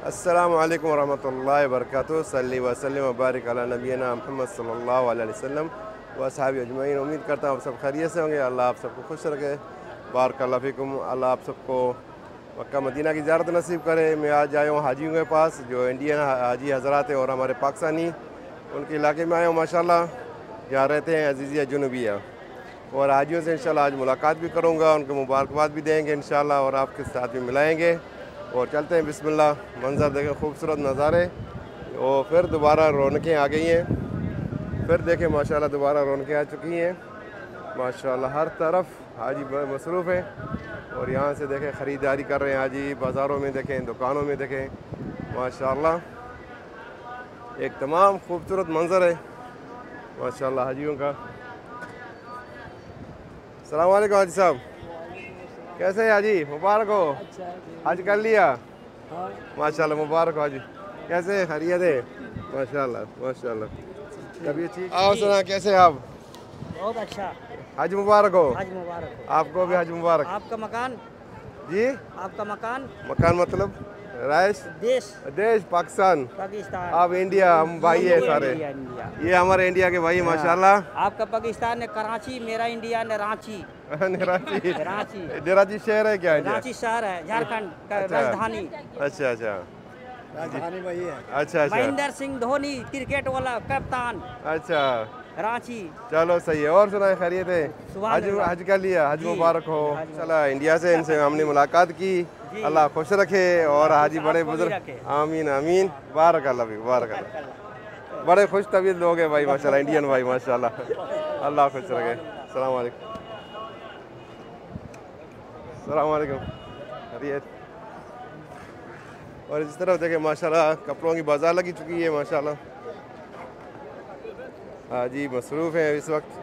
अस्सलामु अलैकुम वरहमतुल्लाहि वबरकातुहू। सल्ली व सल्लिम व बारिक अला नबीना मुहम्मद सल्लल्लाहु अलैहि वसल्लम व असहाबी अजमईन। उम्मीद करता हूँ आप सब खैरियत से होंगे। अल्लाह आप सबको खुश रखे। बारकल्लाहु फ़ीकुम। अल्लाह आप सबको मक्का मदीना की ज़ियारत नसीब करे। मैं आज आया हूँ हाजियों के पास, जो इंडियन हाजी हज़रात हैं और हमारे पाकिस्तानी, उनके इलाके में आया हूँ माशाल्लाह, जहाँ रहते हैं अज़ीज़िया जुनूबिया। और हाजियों से इंशाल्लाह आज मुलाकात भी करूँगा, उनको मुबारकबाद भी देंगे इंशाल्लाह, और आपके साथ भी मिलाएँगे। और चलते हैं, बिस्मिल्लाह। मंज़र देखें, खूबसूरत नज़ारे। और फिर दोबारा रौनकें आ गई हैं। फिर देखें माशाल्लाह दोबारा रौनकें आ चुकी हैं माशाल्लाह। हर तरफ हाजी मसरूफ़ हैं। और यहाँ से देखें ख़रीदारी कर रहे हैं हाजी, बाज़ारों में देखें, दुकानों में देखें माशाल्लाह। एक तमाम खूबसूरत मंज़र है माशाल्लाह हाजियों का। अस्सलाम वालेकुम हाजी साहब, कैसे हैं हाजी? मुबारक हो। हज कर लिया? माशाल्लाह, मुबारक हो हाजी। कैसे हैं? खैरियत है? माशाल्लाह माशाल्लाह। तबीयत ठीक? आओ सुना, कैसे हैं आप? बहुत अच्छा। हज मुबारक हो। हज मुबारक हो। आपको भी हज मुबारक। आपका मकान? जी, आपका मकान? मकान मतलब राइश? देश? देश पाकिस्तान। पाकिस्तान। आप इंडिया, हम भाई है सारे। India, India. ये हमारे इंडिया के भाई हाँ। माशाल्लाह। आपका पाकिस्तान ने कराची, मेरा इंडिया ने रांची। कराची? रांची। कराची शहर है क्या? इंडिया? रांची शहर है, झारखंड का अच्छा। राजधानी। अच्छा अच्छा राजधानी वही है। अच्छा अच्छा महेंद्र सिंह धोनी, क्रिकेट वाला कप्तान, अच्छा। रांची। चलो सही है। और सुनाए, खैरियत है? सुभान हज अल्लाह। हज कर लिया? हज जी, मुबारक हो। हज मुबारक। चला, इंडिया से इनसे हमने मुलाकात की। जी। अल्लाह खुश रखे और हाजी बड़े आपको भी बुजुर्ग। रखे। आमीन आमीन। बारक अल्लाह भी, बारक अल्लाह। बड़े खुश तबीयत लोग हैं भाई माशाल्लाह, इंडियन भाई माशाल्लाह। अल्लाह खुश रखे। अस्सलाम वालेकुम। अस्सलाम वालेकुम। खैरियत? और इस तरफ देखें माशाल्लाह कपड़ों की बाजार लगी चुकी है माशाल्लाह। हाजी मसरूफ़ हैं इस वक्त।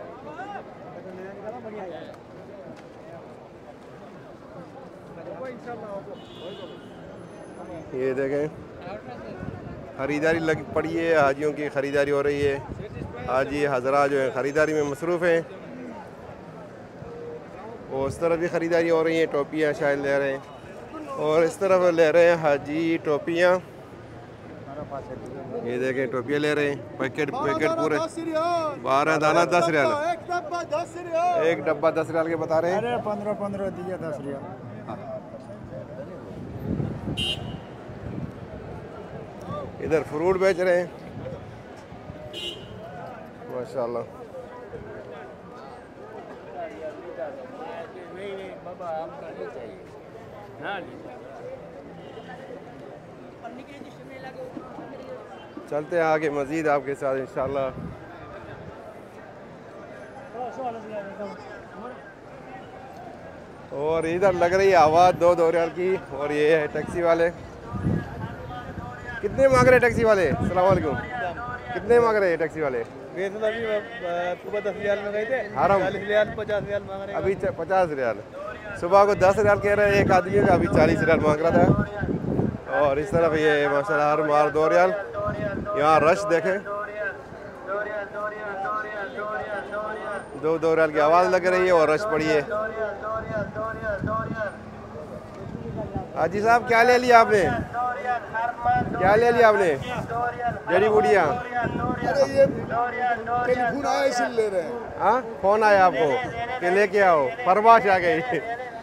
ये देखें ख़रीदारी लगी पड़ी है, हाजियों की ख़रीदारी हो रही है। हाजी हज़रा जो है ख़रीदारी में मसरूफ़ हैं। और इस तरफ भी ख़रीदारी हो रही है, टोपियाँ शायद ले रहे हैं। और इस तरफ ले रहे हैं हाजी टोपियाँ। ये देखें टोपियाँ ले रहे हैं, पैकेट पैकेट पूरे 12 दाना 10 रियाल, एक डब्बा 10 रियाल के बता रहे हैं। 15 दिया 10 रियाल। इधर फ्रूट बेच रहे हैं माशाल्लाह। चलते हैं आगे मज़ीद आपके साथ इंशाल्लाह। और इधर लग रही है आवाज़ 2 रियाल की। और ये है टैक्सी वाले। कितने मांग रहे हैं टैक्सी वाले? अस्सलाम वालेकुम। कितने मांग रहे हैं टैक्सी वाले? सुबह 10 रियाल में गए थे, हरम 40 रियाल 50 रियाल मांग रहे हैं। अभी 50 रियाल। सुबह को 10 रियाल कह रहे हैं एक आदमी का, अभी 40 रियाल मांग रहा था। और इस तरफ ये माशाल्लाह हर मार 2 रियाल। यहाँ रश देखें, 2 रियाल की आवाज़ लग रही है और रश पड़ी है। हाजी साहब क्या ले लिया आपने? क्या ले लिया आपने? जड़ी बूटियाँ? अरे ये टेलीफोन आया इसलिए ले रहे हैं। हाँ, फोन आया आपको कि लेके आओ, फरमाश आ गई।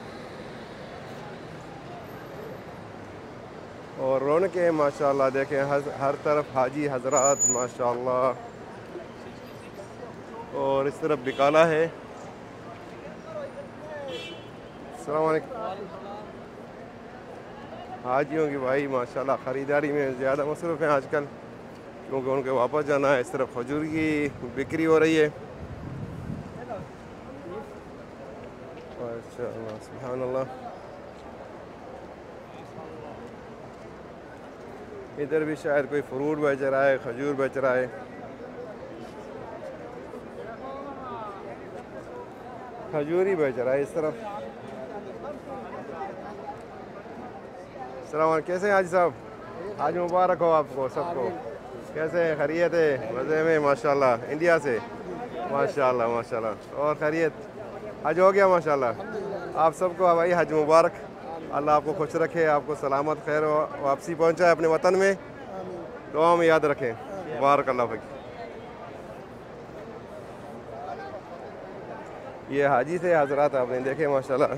और रौनकें माशाल्लाह देखें, हर तरफ हाजी हजरात माशाल्लाह। और इस तरफ बिकाला है। अस्सलाम वालेकुम। हाजियों की भाई माशाल्लाह ख़रीदारी में ज़्यादा मसरूफ़ हैं आजकल, क्योंकि उनके वापस जाना है। इस तरफ खजूर की बिक्री हो रही है माशाल्लाह, सुभान अल्लाह। इधर भी शायद कोई फ्रूट बेच रहा है, खजूर बेच रहा है। खजूर ही बेच रहा है इस तरफ। सलाम, कैसे हैं हाजी साहब? आज मुबारक हो आपको सबको। कैसे हैं? खैरियत है? मज़े में माशाल्लाह। इंडिया से? माशाल्लाह माशाल्लाह। और खैरियत? हज हो गया माशाल्लाह। आप सबको भाई हज मुबारक। अल्लाह आपको खुश रखे, आपको सलामत खैर वापसी पहुँचाए अपने वतन में। दुआ में याद रखें। बारकल्लाह फ़ीक। ये हाजी से हजरात आपने देखे माशाल्लाह।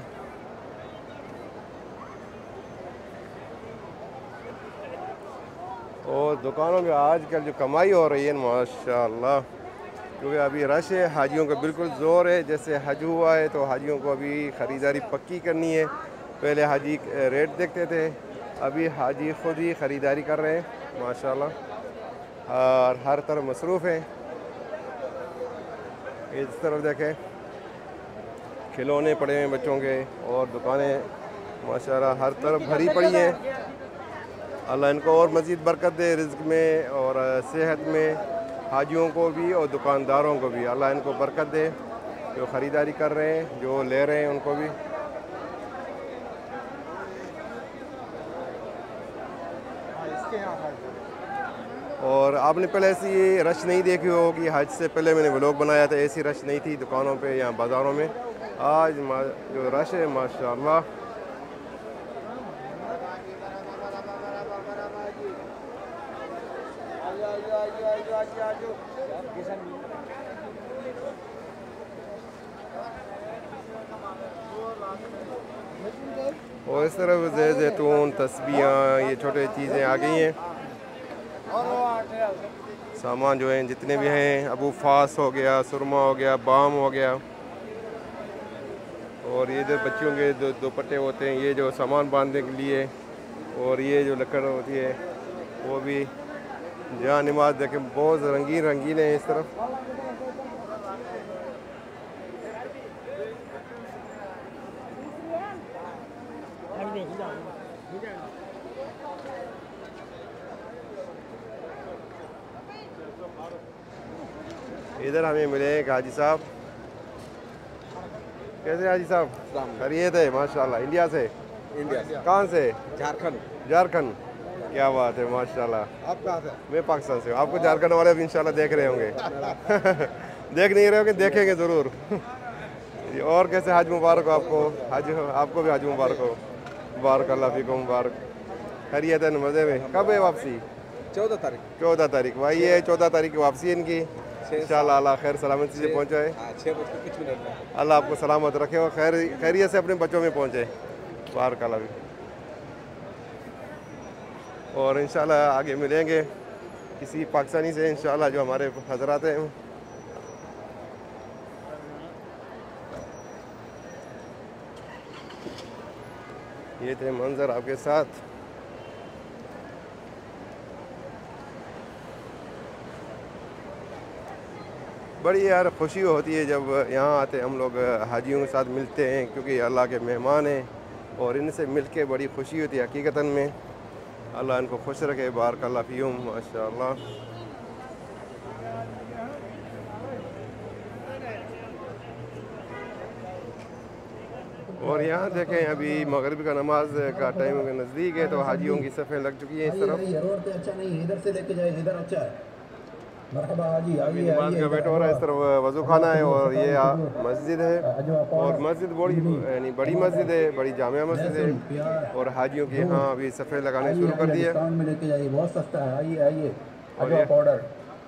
और दुकानों में आजकल जो कमाई हो रही है माशाल्लाह, क्योंकि अभी रश है, हाजियों का बिल्कुल ज़ोर है। जैसे हज हुआ है तो हाजियों को अभी ख़रीदारी पक्की करनी है। पहले हाजी रेट देखते थे, अभी हाजी खुद ही ख़रीदारी कर रहे हैं माशाल्लाह, और हर तरफ मसरूफ़ हैं। इस तरफ देखें, खिलौने पड़े हैं बच्चों के, और दुकानें माशाल्लाह हर तरफ भरी पड़ी हैं। अल्लाह इनको और मज़ीद बरकत दे रिज़्क़ में और सेहत में, हाजियों को भी और दुकानदारों को भी अल्लाह इनको बरकत दे। जो ख़रीदारी कर रहे हैं, जो ले रहे हैं, उनको भी। और आपने पहले ऐसी रश नहीं देखी होगी, हज से पहले मैंने व्लॉग बनाया था, ऐसी रश नहीं थी दुकानों पे या बाज़ारों में। आज जो रश है माशाल्लाह, और इस तरफ जैतून, तस्बीहां, ये छोटे चीज़ें आ गई हैं। सामान जो हैं जितने भी हैं, अबू फास हो गया, सुरमा हो गया, बाम हो गया, और ये जो बच्चों के दुपट्टे होते हैं, ये जो सामान बांधने के लिए, और ये जो लकड़ होती है वो भी। जहाँ नमाज देखें बहुत रंगीन रंगीन है इस तरफ। इधर हमें मिले एक हाजी साहब। कैसे हाजी साहब? खैरियत है माशाल्लाह। इंडिया से? इंडिया। कहाँ से? झारखंड। झारखंड, क्या बात है माशाल्लाह। आप कहाँ से? मैं पाकिस्तान से हूँ। आपको झारखंड वाले भी इंशाल्लाह देख रहे होंगे। देख नहीं रहे होंगे, देखेंगे ज़रूर। और कैसे हज मुबारक हो आपको? हज आपको भी हज मुबारक हो। बारकल्लाह फ़ीकुम। मुबारक। खैरियत है, मज़े में? कब है वापसी? 14 तारीख। 14 तारीख भाई, ये 14 तारीख की वापसी है इनकी। इंशाल्लाह अल्लाह खैर सलामती से पहुँचाए। 6 बज के कुछ मिनट में। अल्लाह आपको सलामत रखे और खैरियत से अपने बच्चों में पहुँचे। बारकल्लाह भी। और इंशाल्लाह आगे मिलेंगे किसी पाकिस्तानी से इंशाल्लाह, जो हमारे हजरात हैं। ये थे मंजर आपके साथ। बड़ी यार खुशी होती है जब यहाँ आते हम लोग हाजियों के साथ मिलते हैं, क्योंकि अल्लाह के मेहमान हैं और इनसे मिल के बड़ी खुशी होती है हकीकतन में। अल्लाह इनको खुश रखे। बारकल्लाह फ़ीहुम माशाअल्लाह। और यहाँ देखें अभी मगरिब का नमाज का टाइम नज़दीक है, तो हाजियों की सफ़ें लग चुकी हैं इस तरफ। रोड पे अच्छा नहीं है, इधर से लेके जाए, इधर अच्छा है। मरहबा हाजी, आइए नमाज का वेट हो रहा है। इस तरफ वज़ू खाना है और ये मस्जिद है, और मस्जिद बड़ी यानी बड़ी मस्जिद है, बड़ी जामिया मस्जिद है। और हाजियों की यहाँ अभी सफ़ेद लगाने शुरू कर दिए। डिस्काउंट में लेके जाइए, बहुत सस्ता है। आइए आइए, अजवा पाउडर,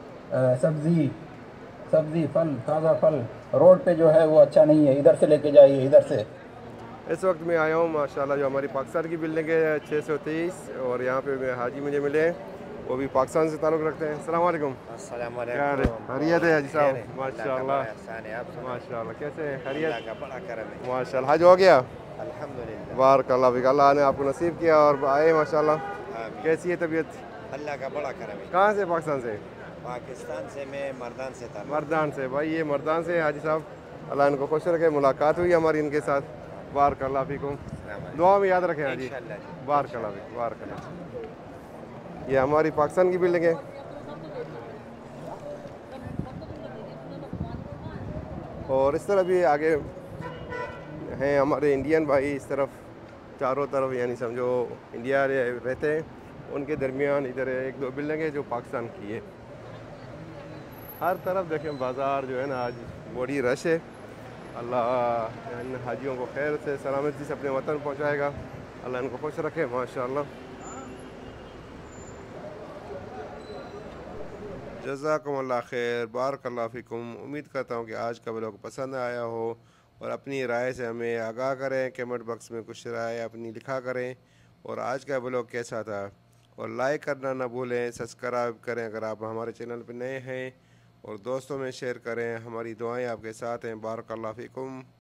सब्जी फल, ताज़ा फल। रोड पे जो है वो अच्छा नहीं है, इधर से लेके जाइए, इधर से। इस वक्त मैं आया हूँ माशाल्लाह, जो हमारी पाकिस्तान की बिल्डिंग है 623, और यहाँ पे हाजी मुझे मिले हैं, वो भी पाकिस्तान से ताल्लुक़ रखते हैं। अस्सलाम वालेकुम। अस्सलाम खैरियत है हाजी साहब? माशाल्लाह माशाल्लाह। कैसे हैं? खैरियत? माशाल्लाह। हज हो गया? अल्हम्दुलिल्लाह। बारकल्लाह फ़ीक। अल्लाह ने आपको नसीब किया और आए माशाल्लाह। कैसी है तबीयत? अल्लाह का बड़ा करम है। कहाँ से? पाकिस्तान से? पाकिस्तान से मैं मर्दान से था। मर्दान से। भाई ये मर्दान से हाजी साहब, अल्लाह इनको खुश रखे। मुलाकात हुई हमारी इनके साथ। बारकल्लाह फ़ीकुम। दुआ में याद रखें हाजी। बारकल्लाह फ़ीक। बारकल्लाह। ये हमारी पाकिस्तान की बिल्डिंग है। और इस तरफ भी आगे हैं हमारे इंडियन भाई, इस तरफ चारों तरफ यानी समझो इंडिया रहते हैं, उनके दरमियान इधर एक दो बिल्डिंग है जो पाकिस्तान की है। हर तरफ देखें बाज़ार जो है ना, आज बड़ी रश है। अल्लाह इन हाजियों को खैर से सलामती से अपने वतन पहुँचाएगा। अल्लाह इनको खुश रखे माशाअल्लाह। जज़ाकुमुल्लाह खैर, बारकल्लाहु फ़ीकुम। उम्मीद करता हूँ कि आज का व्लॉग पसंद आया हो और अपनी राय से हमें आगाह करें। कमेंट बॉक्स में कुछ राय अपनी लिखा करें और आज का व्लॉग कैसा था, और लाइक करना ना भूलें, सब्सक्राइब करें अगर आप हमारे चैनल पर नए हैं, और दोस्तों में शेयर करें। हमारी दुआएं आपके साथ हैं। बारकल्लाहु फ़ीकुम।